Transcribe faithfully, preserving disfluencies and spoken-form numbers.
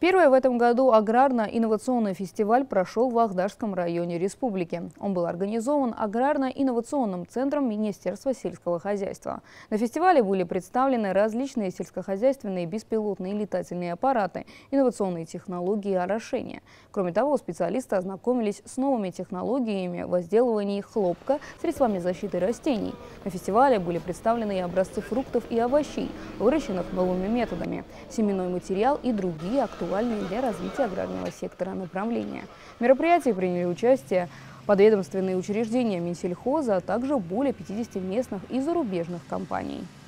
Первый в этом году аграрно-инновационный фестиваль прошел в Агдашском районе республики. Он был организован аграрно-инновационным центром Министерства сельского хозяйства. На фестивале были представлены различные сельскохозяйственные беспилотные летательные аппараты, инновационные технологии орошения. Кроме того, специалисты ознакомились с новыми технологиями возделывания хлопка, средствами защиты растений. На фестивале были представлены и образцы фруктов и овощей, выращенных новыми методами, семенной материал и другие актуальные для развития аграрного сектора направления. В мероприятии приняли участие подведомственные учреждения Минсельхоза, а также более пятидесяти местных и зарубежных компаний.